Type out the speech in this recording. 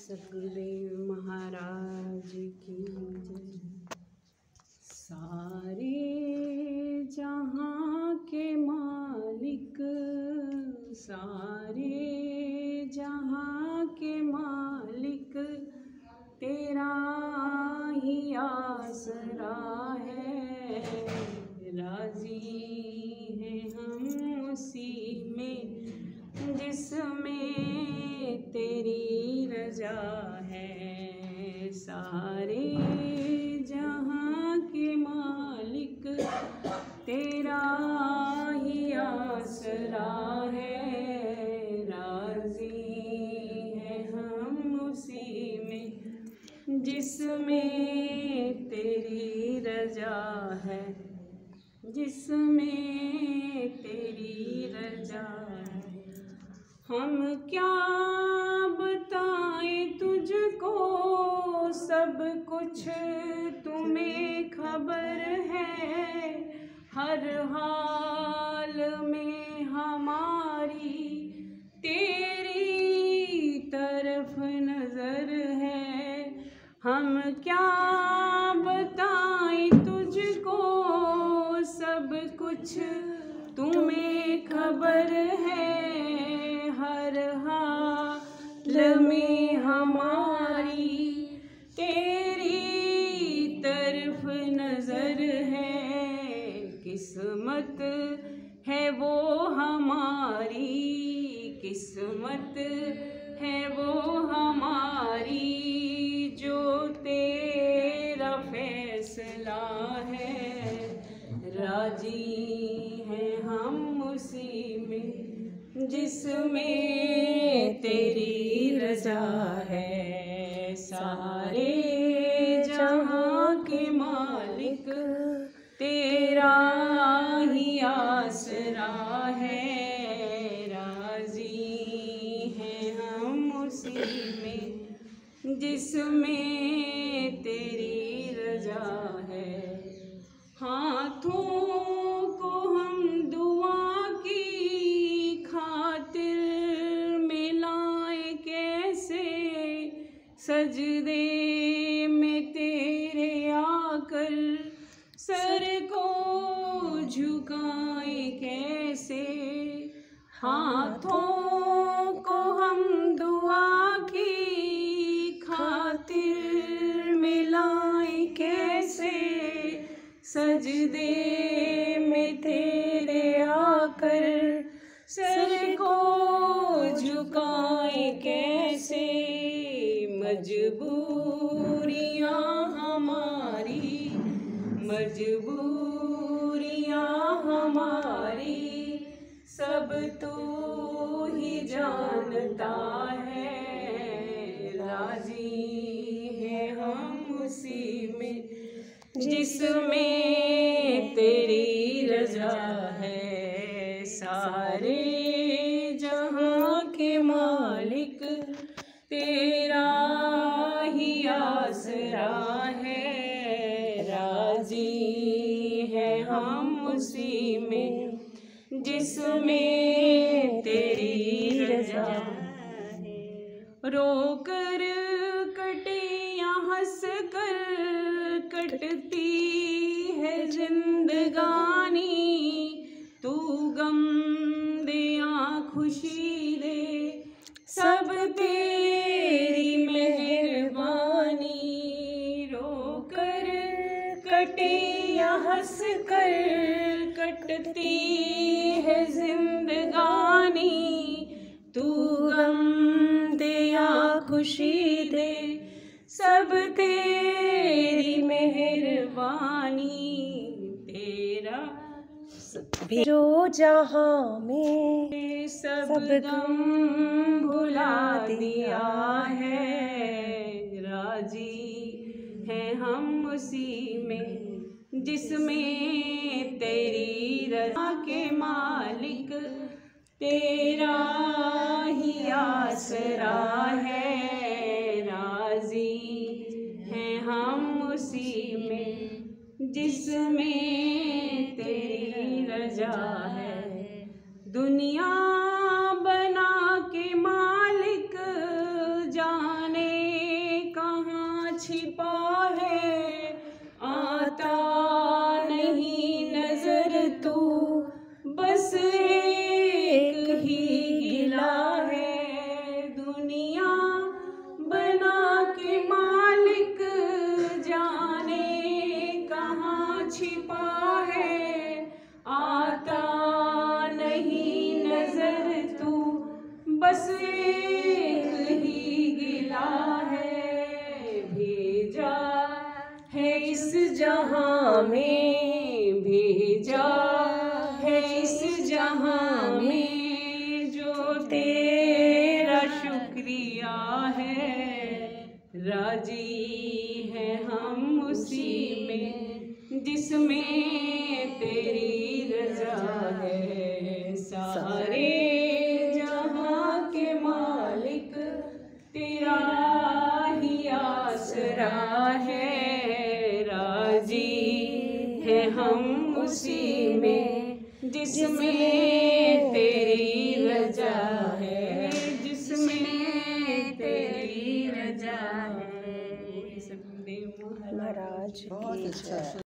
सतगुरुदेव महाराज की जय। सारे जहाँ के मालिक, सारे जहाँ के मालिक, तेरा ही आसरा है। राजी हैं हम उसी में जिसमें तेरी रजा है। सारे जहाँ के मालिक, तेरा ही आसरा है। राजी हैं हम उसी में जिसमें तेरी रजा है, जिसमें तेरी रजा है। हम क्या बताएं तुझको, सब कुछ तुम्हें खबर है। हर हाल में हमारी तेरी तरफ नजर है। हम क्या बताएं तुझको, सब कुछ तुम्हें खबर है। हर हाल में हमारी तेरी तरफ नजर है। किस्मत है वो हमारी, किस्मत है वो हमारी, जो तेरा फैसला है। राजी हैं हम उसी में जिसमें तेरी रजा है। सारे जहाँ के मालिक, तेरा ही आसरा है। राजी हैं हम उसी में जिसमें तेरी रजा है। हाथों को हम दुआ की खातिर मिलाए कैसे, सजदे में तेरे आकर सर को झुकाए कैसे। हाथों को हम दुआ की खातिर मिलाए कैसे, सजदे में तेरे आकर सर को झुकाए कैसे। मजबूरियाँ हमारी, मजबूरियाँ हमारी, सब तू ही जानता है। राजी हैं हम उसी में जिसमें तेरी रजा है। सारे जहाँ के मालिक, तेरा ही आसरा है। राजी हैं हम उसी में जिसमें तेरी रजा है। रोकर कटे या हंस कर कटती है जिंदगानी, तू गम दे या खुशी दे, सब तेरी मेहरबानी। रोकर कटे या हंस कर कटती है जिंदगानी, तू गम दे या खुशी दे, सब तेरी मेहरबानी। तेरा जो जहाँ में सब गम भुला दिया है। राजी हैं हम उसी में जिसमें तेरी रजा के मालिक, तेरा ही आसरा है। राजी हैं हम उसी में जिसमें तेरी रजा है। दुनिया बना के मालिक जाने जहाँ में भेजा है, इस जहाँ में जो तेरा शुक्रिया है। राजी है हम उसी में जिसमें तेरी रजा है। सारे जहाँ के मालिक तेरा ही आसरा है। राजी है हम उसी में जिसमें तेरी रजा है, जिसमें तेरी रजा है। महाराज की जय।